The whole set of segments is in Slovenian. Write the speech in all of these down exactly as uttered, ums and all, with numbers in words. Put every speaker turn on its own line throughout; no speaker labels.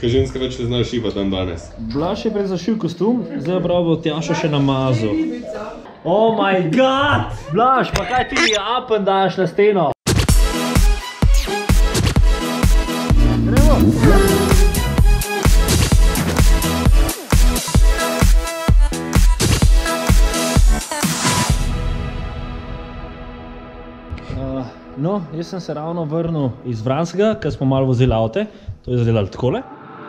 Kaj ženska več ne znajo šivati dan danes.
Blaž je pred zašil kostum, zdaj prav bo Tjaša še namazal. Oh my god! Blaž, pa kaj ti apen daš na steno? Gremo! No, jaz sem se ravno vrnil iz Vranskega, ker smo malo vozili avte. To je izdelali takole.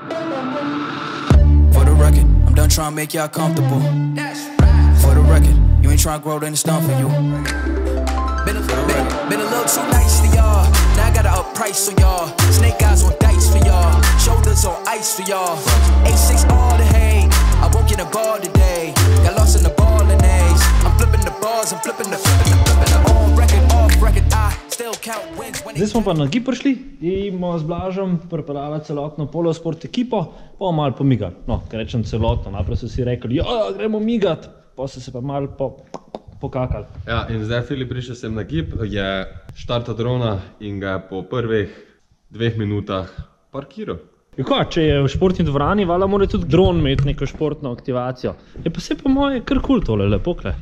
For the record, I'm done trying to make y'all comfortable. For the record, you ain't trying to grow, then it's done for you. Been a, been, been a little too nice to y'all. Now I gotta up price for y'all. Snake eyes on dice for y'all. Shoulders on ice for y'all. A six all the hate. I won't get a ball today. Got lost in the ball and A's. I'm flipping the balls, I'm flipping the flipping the flipping the on record, off record. I still count wins when. Zdaj smo pa na gib prišli in bomo z Blažem pripeljali celotno polosport ekipo, pa bomo malo pomigali. No, ker rečem celotno, naprej so si rekli, ja, gremo migat, pa so se pa malo po, pokakali.
Ja, in zdaj Filip prišel sem na gib, je štartal drona in ga je po prvih dveh minutah parkiral.
Kako, če je v športni dvorani, valjda mora tudi dron imeti neko športno aktivacijo. Je pa se po moje kar kul tole, lepo kle.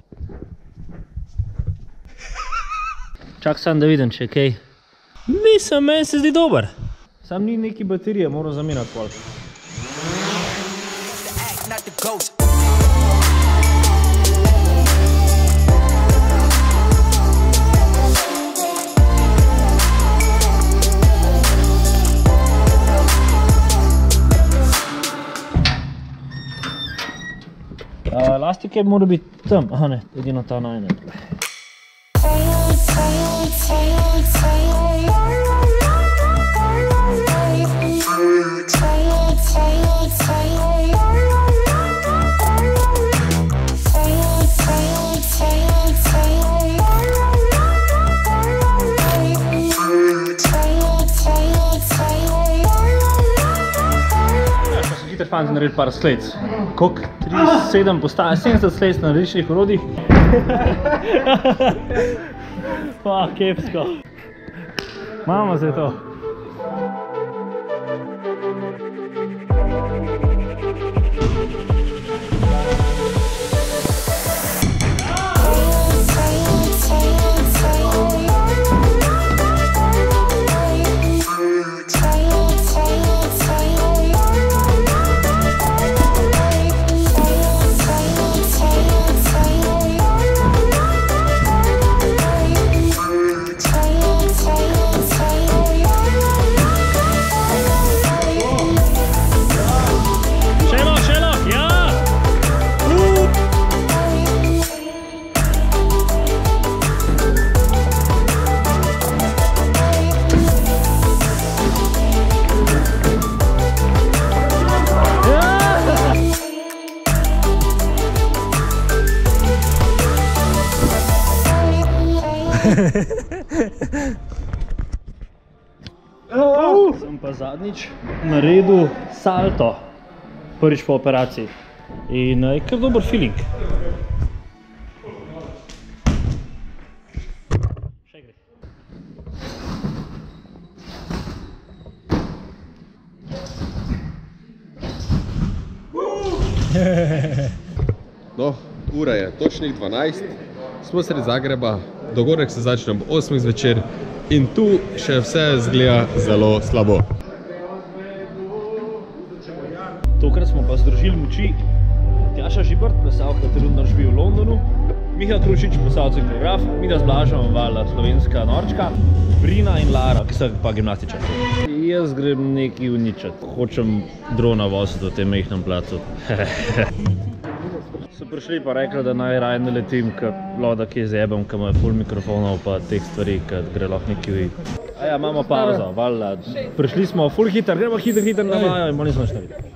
Čak sam da vidim, če je kaj. Mislim, meni se zdi dober. Sam ni neki baterije, moram zamenjati pol. Elastike mora biti tam, aha ne, edino ta najne. Fanti naredili par slejc. Koliko? tri, sedem postaje, sedemdeset slejc na različnih orodjih. Pa, kepsko. Imamo zdaj to. Sem pa zadnjič naredil salto, prvič po operaciji in je kar dober feeling. Še gre.
No, ura je točnih dvanajst, smo sredi Zagreba, dogodek se začne ob osmih zvečer in tu še vse zgleda zelo slabo.
Tokrat smo pa združili moči. Tjaša Žibert, plesalka, trenutno živi v Londonu, Miha Krušič, plesalec in koreograf, midva z Blažem, valjda slovenska norčka, Brina in Lara, ki sta pa gimnastičarka. Jaz grem nekaj uničati, hočem drona voziti v tem mehnem placu. So prišli pa rekli, da naj raje ne letim, ker loda kje zjebem, ker ima ful mikrofonov pa teh stvari, ker gre lahko nekaj vi. A ja, imamo pauzo, valjda. Prišli smo ful hiter, gremo hiter, hiter na vajo in bolj nismo še navideli.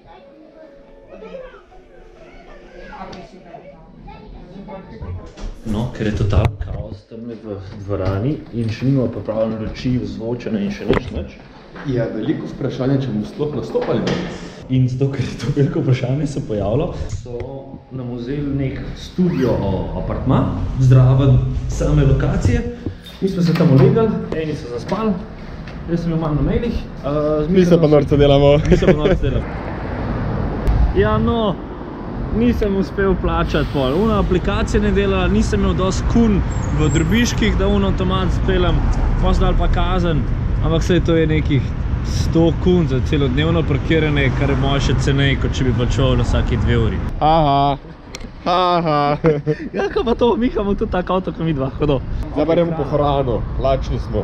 No, ker je totalno kaos tamle v dvorani in še nimamo pripravljene luči, ozvočene in še nič, nič.
Je veliko vprašanje, če bomo sploh nastopali danes.
In zato, ker je to veliko vprašanje se pojavilo, so nam vzeli nek studio apartma, zraven same lokacije. Mi smo se tam ulegali, eni so zaspali,
Jaz sem jo malo na mailih.
Mi se pa norce delamo.
Mi se pa norce delamo. Ja, no, nisem uspel plačati pol. Una aplikacija ne dela, nisem imel dosti kun v drobiških, da un avtomat speljem. Pa so dal pa kazen, ampak saj to je nekih sto kun za celodnevno parkiranje, kar je moje še cenej, kot če bi plačal na vsaki dve uri.
Aha. Aha.
Ja, kaj pa to, mi imamo tudi tak avto, ko mi dva, hodo.
Zdaj pa gremo po hrano, lačni smo.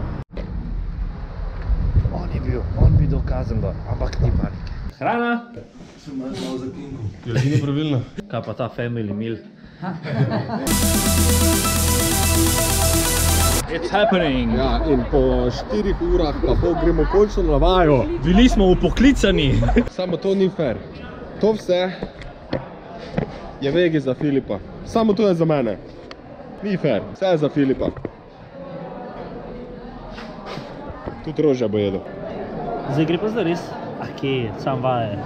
On je bil, on bi dokazen bar, ampak ni panike. Hrana?
Sem malo za klinko.
Je edino pravilno.
Kaj pa ta family meal? It's happening!
Ja, in po štirih urah pa pol gremo končno na vajo.
Bili smo upoklicani.
Samo to ni fair. To vse je vegi za Filipa. Samo to je za mene. Ni fair. Vse je za Filipa. Tudi rožja bo jedel.
Zdaj gre pa zdaj res? A kje, sam vaje.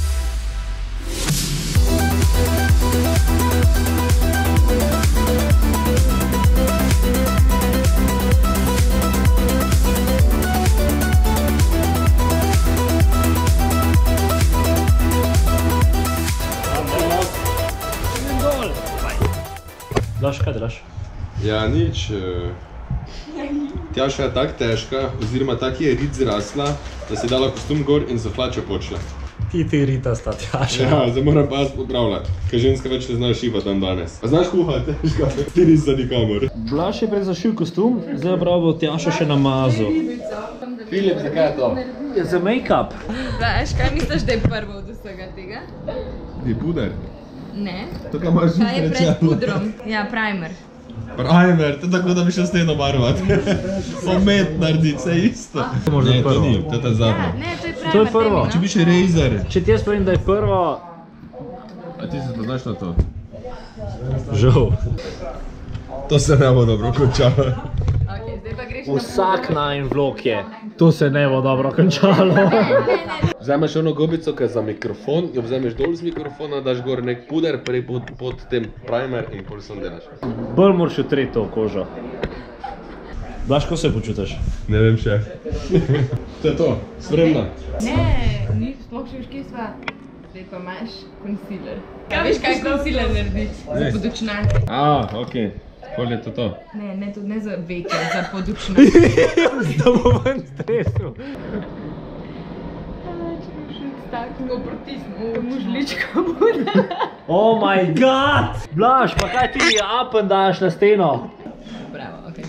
Blaž, kaj delaš?
Ja, nič. Tjaša je tak težka, oziroma tak je rit zrasla, da si dala kostum gor in za hlače počela.
Ti ti rita sta, Tjaša.
Ja, zdaj moram pa popravljati, ker ženska več ne znajo šivati dan danes. A znaš kuhati, težka, ti nisi za nikamor.
Blaž je prej zašil kostum, zdaj prav bo Tjaša še namazal.
Filip, zakaj je to?
Je za make-up.
Blaž, kaj misliš, da je prvo od vsega tega?
Ni puder.
Ne.
To kaj imaš
Kaj je pred pudrom? Ja, primer.
Primer, to je tako, da bi še steno barvati. Pomet narediti, vse isto. Ne, to ni, to je ta zadnja.
Ne, to je primer.
To je prvo.
Če bi še razor.
Če ti jaz povem, da je prvo...
A ti se spoznaš na to?
Žal.
To se ne bo dobro končalo.
Ok, zdaj pa greš na
Vsak najin vlog je. To se ne bo dobro končalo.
Vzameš ono gobico, ki je za mikrofon, jo vzameš dol z mikrofona, daš gor nek puder, prej pod, pod tem primer in pol sem delaš.
Bolj moraš utreti to kožo. Blaž, ko se počutiš?
Ne vem še. To je to, spremna.
Ne, ni sploh še veš, kje sva. Zdaj pa imaš concealer. Kaj veš, kaj concealer naredi? Za podočnjake.
A, okej. Pol je to to.
Ne, ne, tudi ne za veke, za podočnjake.
Da bo ven stresel.
Tako pritisnil, mužlička bude.
Oh my god! Blaž, pa kaj ti up and daš na steno?
Bravo, okej.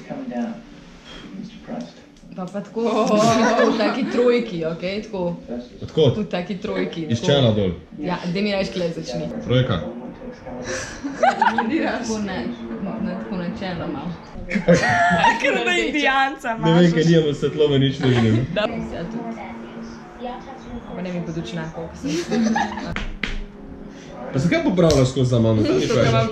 Pa pa tako, v taki trojki, okej, tako.
Odkot?
V taki trojki.
Iz čela dol.
Ja, da mi reš kle začni.
Trojka.
Tako ne, tako na čelo malo.
Ker da indijanca
Ne vem, kaj nijemo svetlove, nič ne vidim.
Da, ja tudi. Pa ne mi podočnjakov, ko sem
Pa se kaj popravljaš skozi za mano? To ni fajn.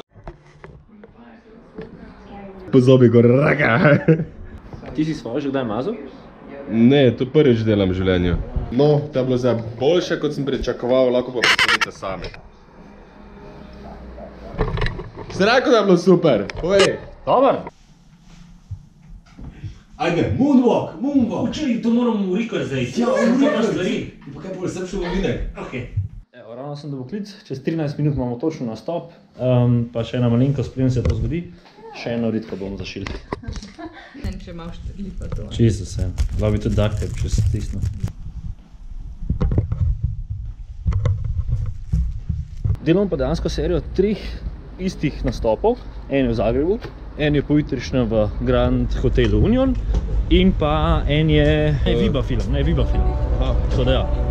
Pozobi gor, raka.
Ti si svojo že kdaj mazal?
Ne, to prvič delam v življenju. No, to je bilo zdaj boljše, kot sem pričakoval, lahko pa posledite sami. Si rekel, da je bilo super? Povej.
Dobar.
Ajde, moonwalk, moonwalk.
Učili, to moramo v Rikor zdaj. Ja, v Rikor stvari.
Pa kaj bo sem šel v vinek?
Ok. Evo, ravno sem dobil klic, čez trinajst minut imamo točno nastop, um, pa še ena malenkost, preden se to zgodi, še eno ritko bomo zašili.
En če imaš lipa to.
Čisto se, dva bi tudi duct tape, če se stisne. Delamo pa dejansko serijo trih istih nastopov, en je v Zagrebu, en je pojutrišnjem v Grand Hotelu Union in pa en je ne, Viba film, ne Viba film. Tako da ja.